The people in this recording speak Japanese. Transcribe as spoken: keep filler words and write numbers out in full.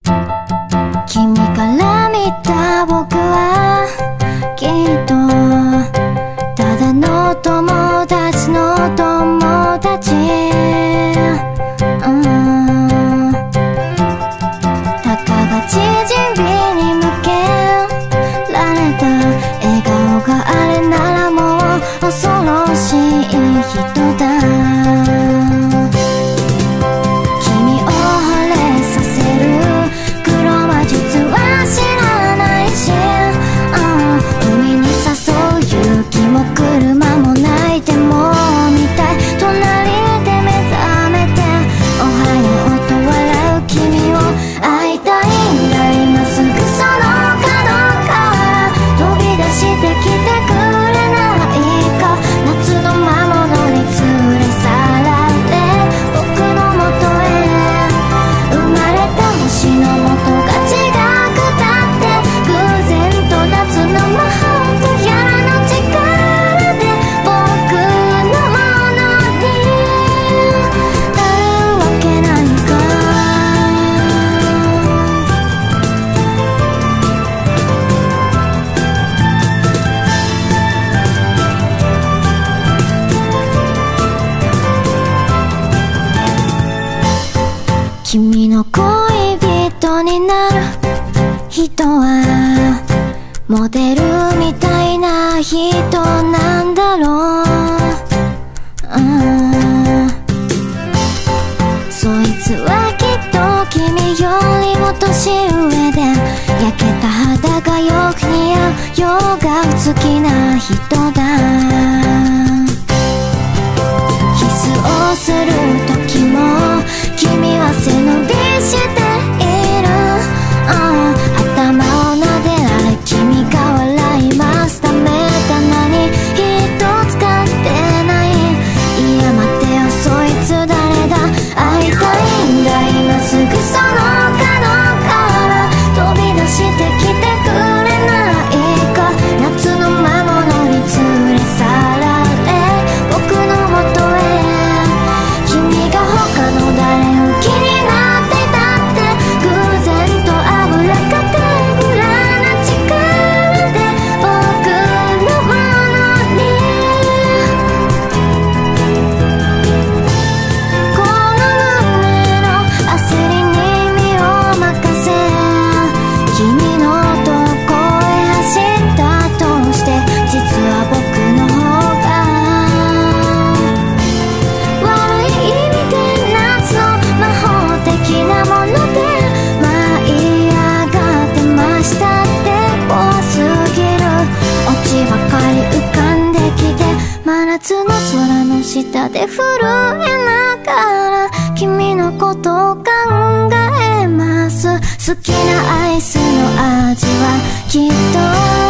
君から見た僕はきっとただの友達の友達、うん、たかが縮みに向けられた笑顔があれならもう恐ろしい人だ。君を惚れさせる黒魔術は知らないし、うん、海に誘う勇気も車もないでも見たい。隣で目覚めておはようと笑う君を会いたいんだ。今すぐその角から飛び出してきてくれないか。夏の魔物に連れ去られ僕のもとへ生まれた星の元が違くたって偶然と夏の魔法とやらの力で僕のものになるわけないか。君の恋人になる人はモデルみたいな人なんだろう、うん、そいつはきっと君よりも年上で焼けた肌がよく似合うヨガ好きな人だ。キスをする時も君は背伸びしている、うん、頭を撫でられ君が笑います。ダメだ何一つ買ってない。いや待てよそいつ誰だ。会いたいんだ今すぐその角から飛び出してきてくれないか。夏の魔物に連れ去られ僕のもとへ君が他の誰を気になってたって偶然と油か手ぶらな力で僕のものにこの胸の焦りに身を任せ君のどこへ走ったとして実は僕の方が悪い意味で夏の魔法的なもので舞い上がってましたって怖すぎる。オチばかり浮かんできて真夏の空の下で震えながら君のことを考えます。好きなアイスの味はきっと